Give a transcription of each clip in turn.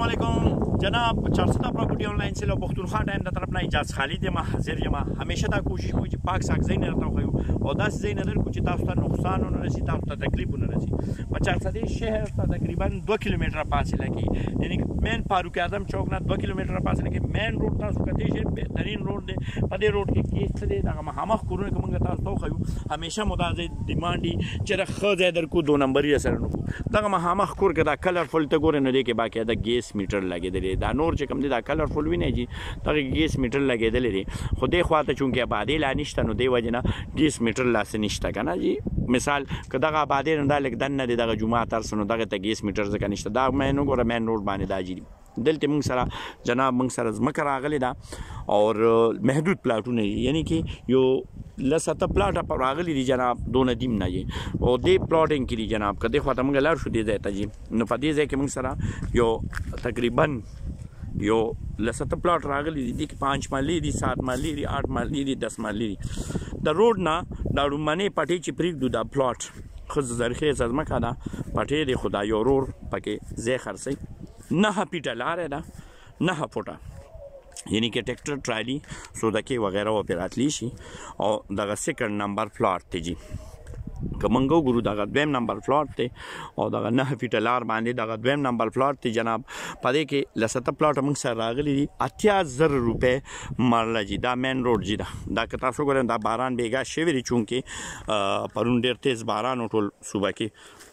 علیکم جناب 400 پراپرټي آنلاین سیل او پښتونخوا ټایم د طرف نه اجازه خالد یم حاضر یم همیشه دا کوشش کوي چې پاک ساک ځای نه راته وښیو او داسې ځای نه درکړو چې تاسو ته نقصان ونه رسي تاسو ته تکلیف ونه رسي په 400 شهر ته تقریبا 2 کیلومتره فاصله کې یعنی مین فاروق اعظم چوک نه 2 کیلومتره فاصله کې مین روډ تاسو کته شي بهترین روډ دی په دې روډ کې کیسه دی دغه مخامخ کورونه کوم تاسو ته وښیو همیشه متازه ډیماند دي چې خو ځای درکو 2 نمبري سره نو دغه مخامخ کور کې دا کلرفل ته ګورئ نو دی کې باقي دا ګیس میټر لګېدلی دا نور چې کوم دی دا کلرفل وینئ چې دغه ګیس میټر لګېدلی دی خو دې خواته چونکې آبادۍ لا نشته نو دې وجې نه ګیس میټر لاسې نشته که نه جي مثال که دغه آبادۍ نه دا لږ دننه دی دغه جومات هر څه نو دغه ته ګیس میټر ځکه نشته دا مین وګوره مین روډ باندې دا جي دلته موږ سره جناب موږ سره ځمکه راغلې ده اور محدود پلاټونه یعنی کې یو لسته پلاټه راغلی دي جناب دونه دیم نه جي او دې پلاټینګ کې دي جناب که دې خواته موږ لاړ شو دې ځای ته جي نو په دې ځای کې موږ سره یو تقریبا یو لسته پلاټ راغلی دي کې 5 مالي دي 7 مالي دي 8 مالي دي 10 مالي دي د روډ نه دا رومانه پټي چې پریږدو دا پلاټ خو زرخه ځمکه ده پټي دی خدای ورور پکې ځای خرڅي 9 فیټه لاره ده 9 فوټه یعنی کې ټریکټر ټرالي سودکې وغیرہ و پیراتلی شي او دغه سیکنډ نمبر پلاټ ته جي که موږ وګورو دغه دویم نمبر پلاټ دی او دغه 9 فیټه لار باندې دغه دویم نمبر پلاټ دی جناب په دې کې لسته پلاټ موږ سره راغلي دي 80,000 روپۍ مرله جي دا مین روډ جي دا که تاسو ګورئ دا باران بیګا شوی دی چونکې پرون ډېر تیز باران ټول صوبه کې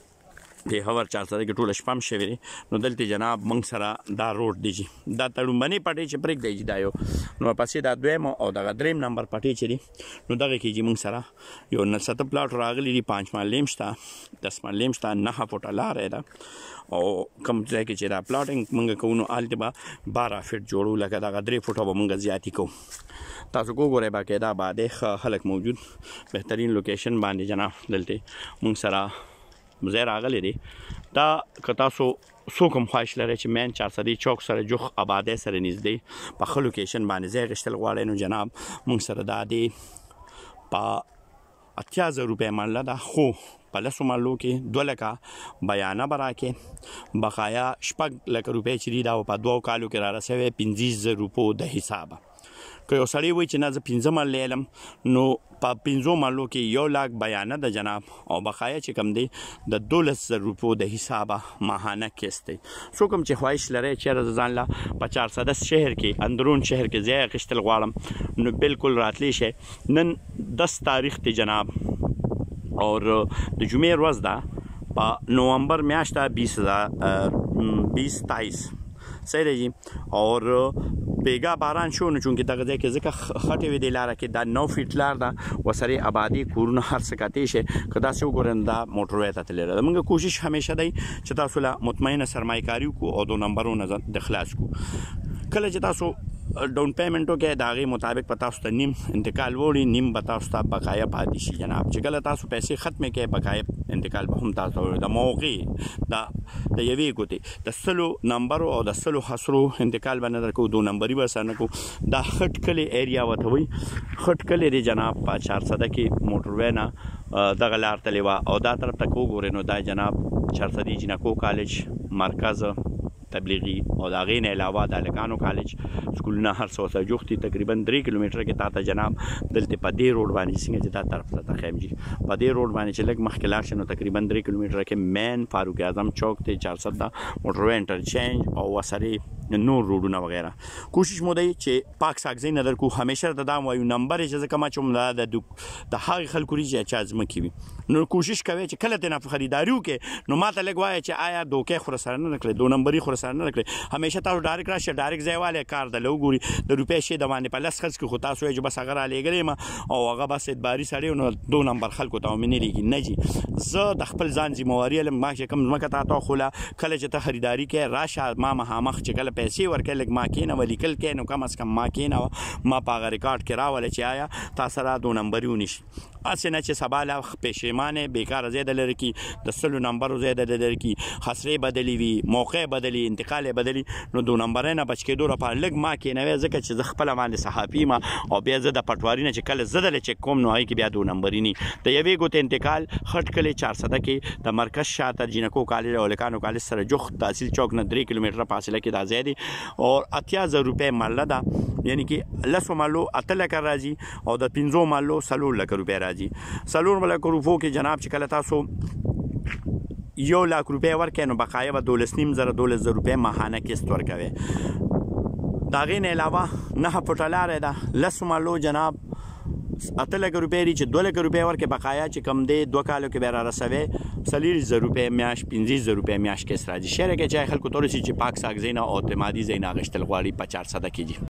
د هور 400 کې ټول شپم شوی دی نو دلته جناب موږ سره دا روډ دی جي دا تړومبني پټي چې پرېږدی جي دا یو نو پسې دا دویم او دغه دریم نمبر پټي چې دی نو دغه کې جي موږ سره یو نسته پلاټ راغلی دی 5 مالیم شته 10 مالیم شته 9 فوټه لاره ده او کوم ځای کې چې دا پلاټینګ موږ کوو نو هلته به 12 فیټ جوړو لکه دغه 3 فوټه به موږ زیاتې کوو تاسو وګورئ باقاعده آبادۍ ښه خلک موجود بهترین لوکیشن باندې جناب دلته موږ سره ځای راغلی دی دا که تاسو څوک هم خواهش لرئ چې مین 400 چوک سره جوخ آبادۍ سره نږدې په ښه لوکیشن باندې ځای اخیستل غواړئ نو جناب موږ سره دا دی په 80,000 روپۍ مرله ده خو په لسو مرلو کې 2 لکه بیانه به راکې بقایا 6 لکه روپۍ چې دي دا په 2 کالو کې را رسوي 15,000 روپو د حسابه که یو سړی وایي چې نه زه 15 مرلې علم نو په 15 مرلو کې 1 لاک بیانه ده جناب او بقایا چې کم دی د 12,000 روپو د حسابه ماهانه کیست دی څوک هم چې خواهش لرئ چېرې د ځان له په 410 شهر کې اندرون شهر کې ځای اخیستل غواړم نو بالکل راتلی شئ نن 10 تاریخ دی جناب اور د جمعې ورځ ده په نومبر میاشت 2023 صحیح دی جی اور بیګا باران شو نو چونکې دغه ځای کې ځکه خټې وې دی لاره کې دا 9 فیټ لار ده ورسره آبادي کورونه هر څه کتی شي که داسې وګورئ دا موټر وې ته تللی ده موږ کوشش همیشه دی چې تاسو له مطمئنه سرمایه کاري وکړو او 2 نمبرونه د خلاص کړو کله چې تاسو ډاون پیمنټو کې د هغې مطابق به تاسو ته نیم انتقال وړي نیم به تاسو ته بقایا پاتې شي جناب چې کله تاسو پیسې ختمې کړئ بقایا انتقال به هم تاسو ته د موقع د یوې ګوتې د 100 نمبرو او د 100 حسرو انتقال به نه درکوو 2 نمبري به سره نه کوو دا خټ کلي ایریا ورته وایي خټ کلي دی جناب په 400 کې موټروی نه دغه لار تلې وه او دا طرف ته که وګورئ نو دا جناب 400 جنکو کالج مرکز تبلیغي او د هغې نه علاوه د هلکانو کالج سکولونه هر څه ورسره جوخت دي تقریبا 3 کیلومتره کې تا ته جناب دلته په دې روډ باندې څنګه چې دا طرف ته تخیم جي په دې روډ باندې چې لږ مخکې لاړ شي نو تقریبا 3 کیلومتره کې مین فاروق اعظم چوک دی 400 دا موټروی انټرچینج او ورسره نور روډونه وغیره کوشش مو دی چې پاک ساک ځای نه درکو همیشه د دا وایو نمبر یې چې زه کومه چوم د هغې خلکو دي چې چا ځمکې وي نو کوشش کوئ چې کله ترې نه خریداري وکړئ نو ما ته لږ وایه چې آیا دوکې خو راسره نه کړئ 2 نمبري خو راسره نه کړئ همیشه تاسو ډایرکټ راشئ ډایرکټ ځای والی کار د وګوري د روپۍ شی د باندې په لس خرڅ کړي خو تاسو وایئ چې بس هغه رالیږلی یم او هغه بس اعتباري سړی نو 2 نمبر خلکو ته مې نه لیږي نه جي زه د خپل ځان ذمواري علم ما چې کوم ځمکه تا ته وښوله کله چې ته خریداري کوې راشه ما مخامخ چې کله پیسې ورکوې لږ ما کېنوه لیکل کوې نو کم از کم ما کېنوه ما په هغه ریکارډ کې راوله چې آیا تا سره 2 نمبري ونیشي هسې نه چې سبا له پښیمانې بېکاره ځای د لرې کړي د 100 نمبرو ځای د لرې کړي خسرې بدلې وي موقع بدلې انتقال یې بدلي نو 2 نمبرۍ نه بچ کېدو لپاره لږ ما کېنوي ځکه چې زه خپله باندې صحافي یم او بیا زه د پټواري نه چې کله زه دله چک کوم نو هغې کې بیا 2 نمبري ني د یوې ګوتې انتقال خټ کلی 400 کې د مرکز شاته جینکو کالج او هلکانو کالج سره جوخت تحصیل چوک نه 3 کیلومتره فاصله کې دا ځای دی اور 80,000 روپۍ محله ده یعنی کې 10 محلو 8 لکه راځي او د 15 محلو 4 لکه روپۍ راځي 4 لکه روپو کې جناب چې کله تاسو 1 लाख روپۍ ورکړئ نو بقایه به 12,500 روپۍ ماهانه قسط ورکوي د هغې نه علاوه 9 فوټه لاره ده 10 محلو جناب 8 لکه روپۍ دي چې 2 لکه روپۍ ورکړې بقایا چې کم دی 2 کالو کې بیا را رسوي 40,000 روپۍ میاشت 15,000 روپۍ میاشت قسط راځي شعر کې چې خلکو ته ورسي چې پاک ساک ځای نه او اعتمادي ځای نه اخیستل غواړي په 400 کې